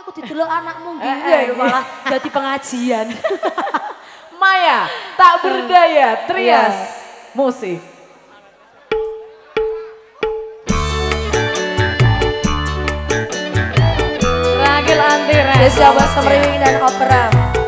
aku didelok anakmu nggih malah dadi pengajian. Maya, tak berdaya, Trias, musik. Ragil Antira. Desa Semriwing dan Opera.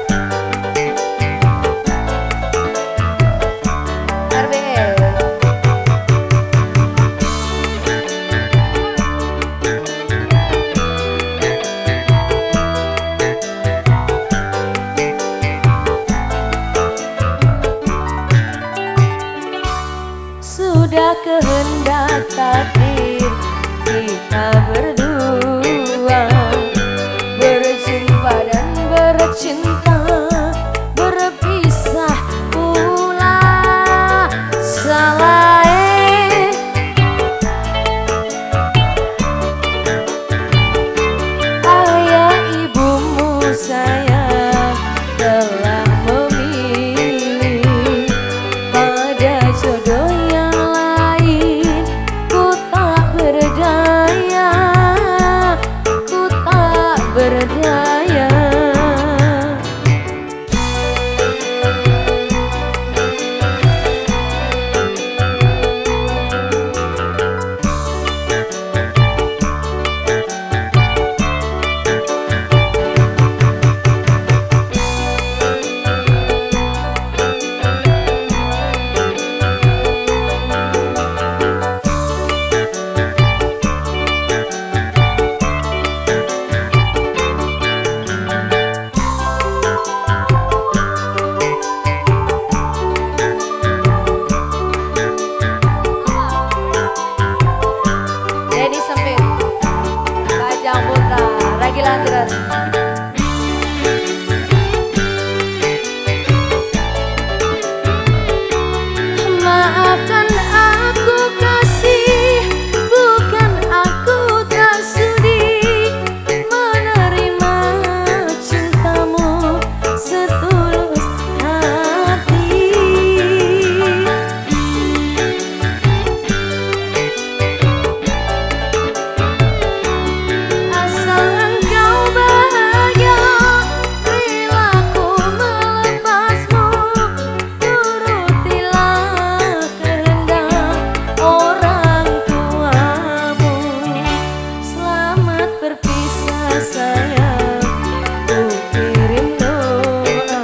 Sudah kehendak takdir kita berdua berjumpa dan bercinta, berpisah pula salah. Ayah ibumu sayang telah memilih pada jodoh yang lain. Ku tak berdaya, ku tak berdaya. Maafkan aku kasih, bukan aku tak sudi menerima cintamu setulus hati. Asal engkau bahagia, perilaku melepasmu, turutilah kehendak orang tuamu. Selamat berpisah sayang, ku kirim doa,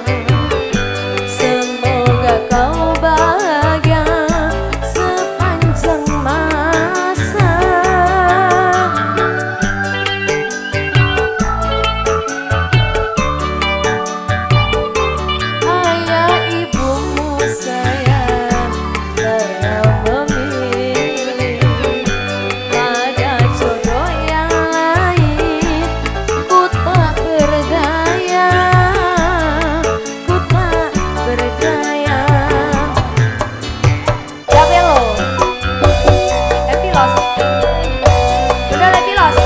semoga kau bahagia sepanjang masa. Ayah ibumu sayang telah memilih pada jodoh yang lain. Ku tak berdaya, ku tak berdaya. Capelo, Epilos, bener Epilos,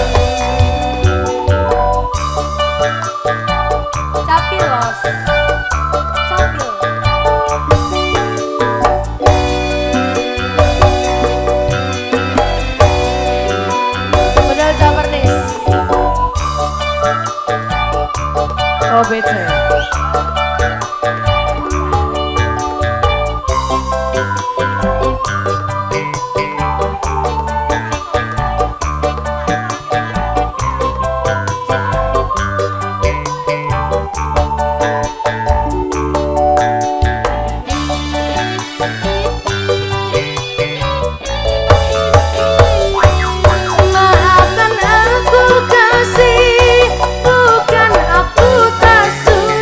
Capilos, Capil. Bener Japernis, OBC. Maafkan aku kasih, bukan aku tak sudi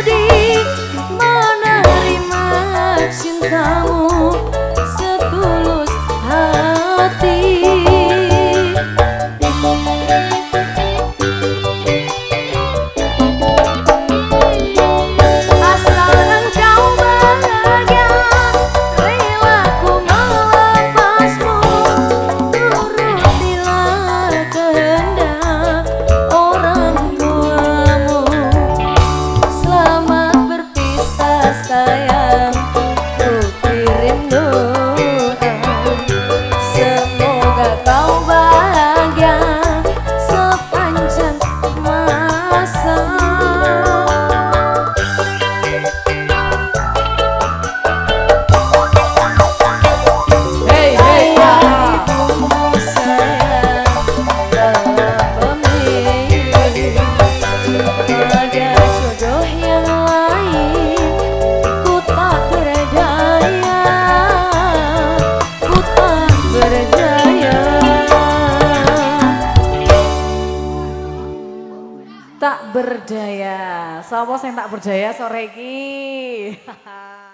tak berdaya. Sapa sing tak berdaya sore iki?